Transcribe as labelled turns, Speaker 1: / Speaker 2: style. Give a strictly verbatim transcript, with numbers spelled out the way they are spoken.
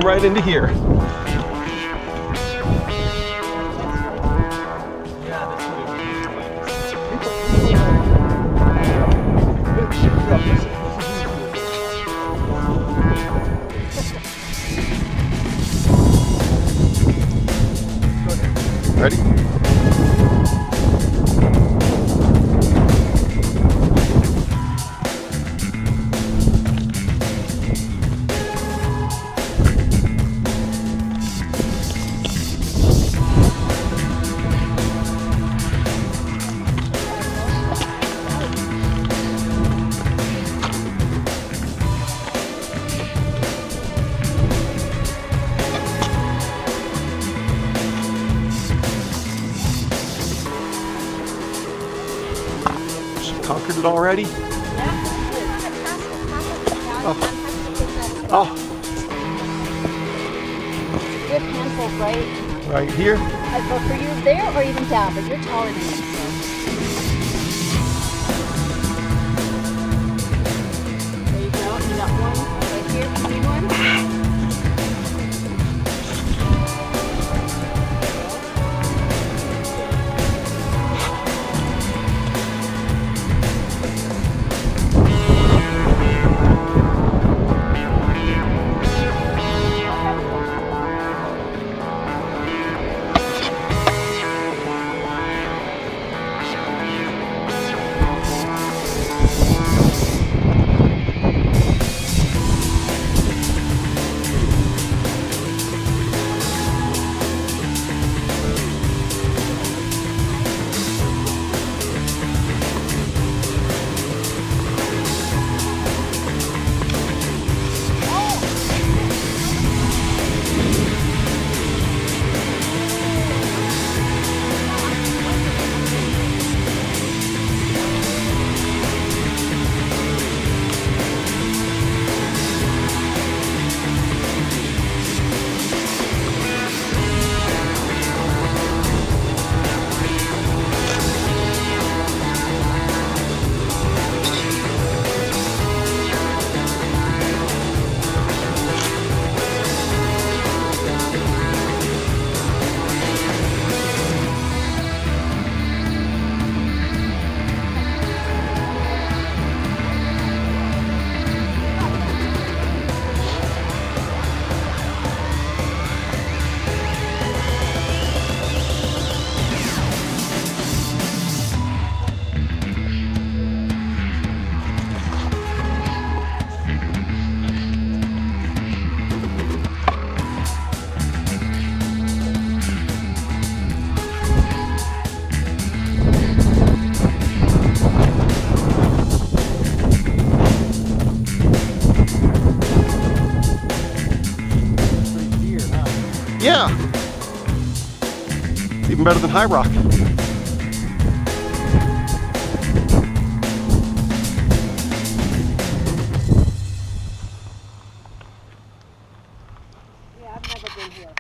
Speaker 1: right into here. Ready? Conquered it already?
Speaker 2: Yeah.
Speaker 1: Oh. Oh.
Speaker 2: You have handfuls, right?
Speaker 1: Right here?
Speaker 2: Uh, but for you there or even down, but you're taller than me, so. There you go. You got one right here. You need one?
Speaker 1: Yeah. Even better than High Rock.